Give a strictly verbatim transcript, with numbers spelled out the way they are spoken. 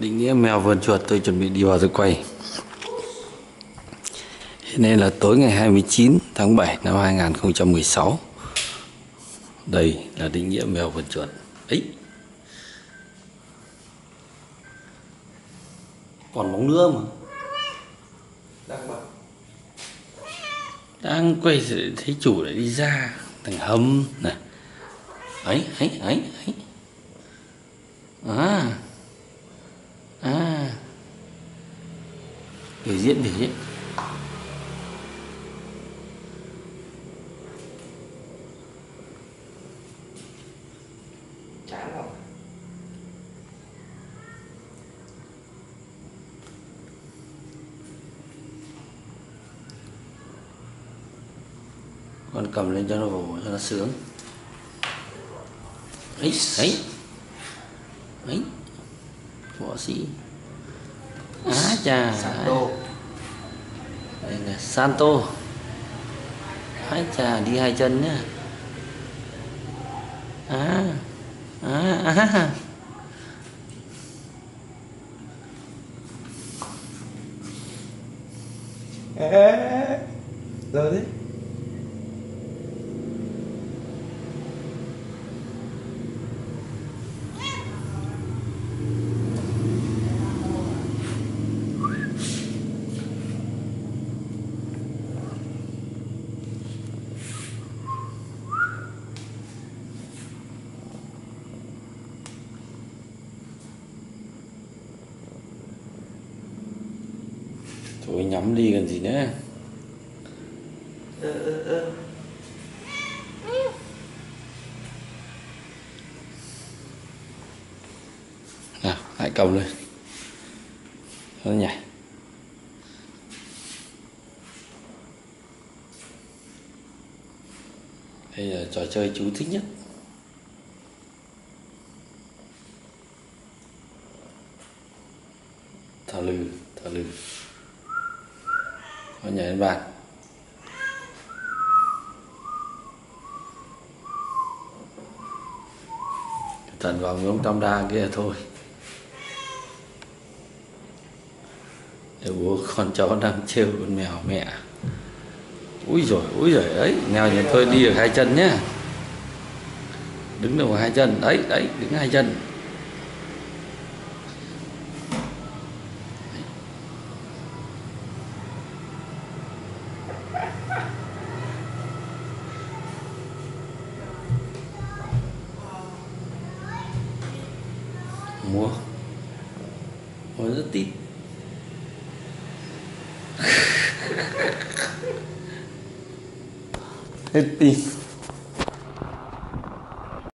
Định nghĩa mèo vườn chuột tôi chuẩn bị đi vào tôi quay. Hiện nay là tối ngày hai mươi chín tháng bảy năm hai nghìn không trăm mười sáu. Đây là định nghĩa mèo vườn chuột. Ấy, còn bóng nữa mà. Đang bật. Đang quay rồi thấy chủ lại đi ra thằng hâm này. Ấy, ấy, ấy, ấy. À, à, biểu diễn, biểu diễn. Chán không? Con cầm lên cho nó vồ cho nó sướng. Ấy, ấy, ấy, võ sĩ. Á chà, Santo. đây là Santo. Ái chà, đi hai chân nhá. À, à, à. Ê, ê, ê. Rồi đấy. Thôi nhắm đi còn gì nữa. Ơ, ơ, ơ. Nào, hãy cầm lên. Nó nhảy. Đây là trò chơi chú thích nhất. Thả lư, thả lư. Nó nhảy lên bàn. Thần vào ngưỡng tam đa kia thôi. Để bố con chó đang trêu con mèo mẹ. Úi rồi, úi rồi ấy, mèo nhà tôi đi được hai chân nhá. Đứng được hai chân, đấy, đấy, đứng hai chân. Mua mua rất tít. Hết pin.